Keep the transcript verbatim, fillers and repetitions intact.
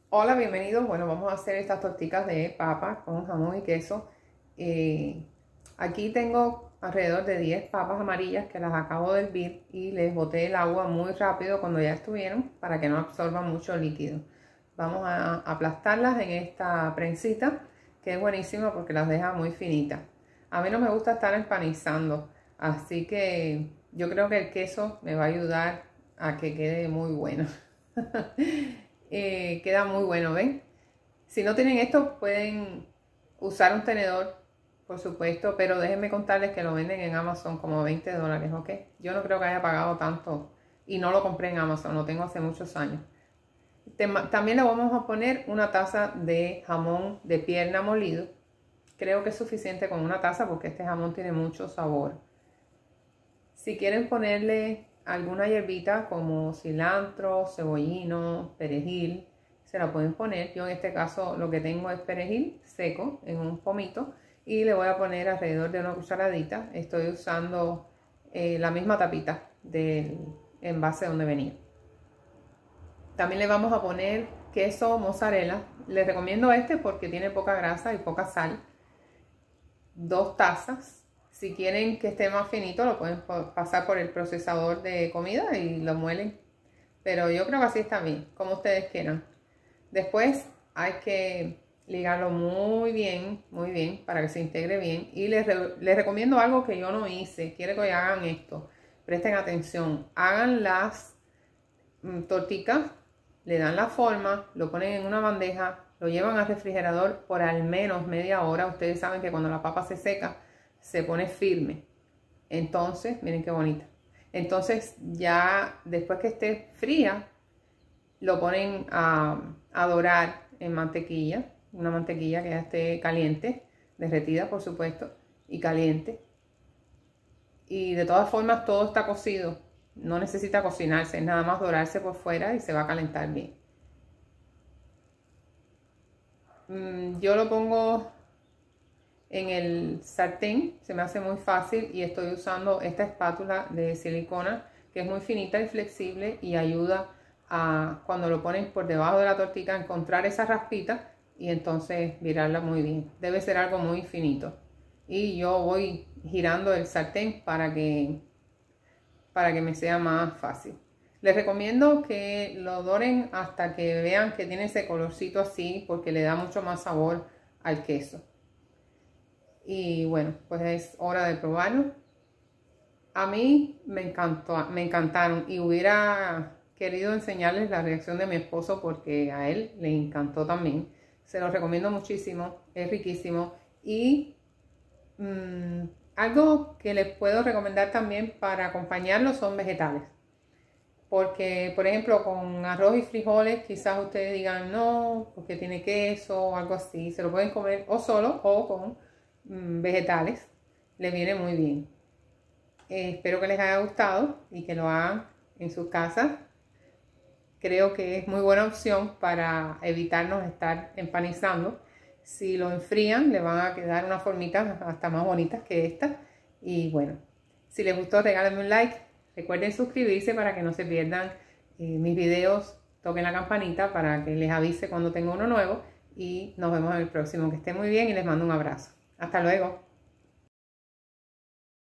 Hola, bienvenidos. Bueno, vamos a hacer estas tortitas de papa con jamón y queso. Eh, aquí tengo alrededor de diez papas amarillas que las acabo de hervir y les boté el agua muy rápido cuando ya estuvieron para que no absorban mucho líquido. Vamos a aplastarlas en esta prensita que es buenísima porque las deja muy finitas. A mí no me gusta estar empanizando, así que yo creo que el queso me va a ayudar a que quede muy bueno. Eh, queda muy bueno, ¿ven? Si no tienen esto, pueden usar un tenedor, por supuesto, pero déjenme contarles que lo venden en Amazon como veinte dólares, ¿ok? Yo no creo que haya pagado tanto y no lo compré en Amazon, lo tengo hace muchos años. También le vamos a poner una taza de jamón de pierna molido. Creo que es suficiente con una taza porque este jamón tiene mucho sabor. Si quieren ponerle alguna hierbita como cilantro, cebollino, perejil, se la pueden poner. Yo en este caso lo que tengo es perejil seco en un pomito y le voy a poner alrededor de una cucharadita. Estoy usando eh, la misma tapita del envase donde venía. También le vamos a poner queso mozzarella. Les recomiendo este porque tiene poca grasa y poca sal. Dos tazas. Si quieren que esté más finito, lo pueden pasar por el procesador de comida y lo muelen. Pero yo creo que así está bien, como ustedes quieran. Después hay que ligarlo muy bien, muy bien, para que se integre bien. Y les, les recomiendo algo que yo no hice. Quiero que hagan esto. Presten atención. Hagan las mm, torticas, le dan la forma, lo ponen en una bandeja, lo llevan al refrigerador por al menos media hora. Ustedes saben que cuando la papa se seca, se pone firme. Entonces, miren qué bonita. Entonces, ya después que esté fría, lo ponen a, a dorar en mantequilla. Una mantequilla que ya esté caliente, derretida por supuesto, y caliente. Y de todas formas, todo está cocido. No necesita cocinarse, es nada más dorarse por fuera y se va a calentar bien. Mm, yo lo pongo en el sartén, se me hace muy fácil y estoy usando esta espátula de silicona que es muy finita y flexible y ayuda a, cuando lo ponen por debajo de la tortita, a encontrar esa raspita y entonces virarla muy bien. Debe ser algo muy finito y yo voy girando el sartén para que, para que me sea más fácil. Les recomiendo que lo doren hasta que vean que tiene ese colorcito así porque le da mucho más sabor al queso. Y bueno, pues es hora de probarlo. A mí me encantó, me encantaron y hubiera querido enseñarles la reacción de mi esposo porque a él le encantó también. Se los recomiendo muchísimo, es riquísimo. Y mmm, algo que les puedo recomendar también para acompañarlo son vegetales. Porque, por ejemplo, con arroz y frijoles, quizás ustedes digan no, porque tiene queso o algo así. Se lo pueden comer o solo o con vegetales, le viene muy bien. Eh, espero que les haya gustado y que lo hagan en sus casas. Creo que es muy buena opción para evitarnos estar empanizando. Si lo enfrían, le van a quedar unas formitas hasta más bonitas que esta. Y bueno, si les gustó, regálenme un like. Recuerden suscribirse para que no se pierdan eh, mis videos. Toquen la campanita para que les avise cuando tengo uno nuevo. Y nos vemos en el próximo. Que estén muy bien y les mando un abrazo. Hasta luego.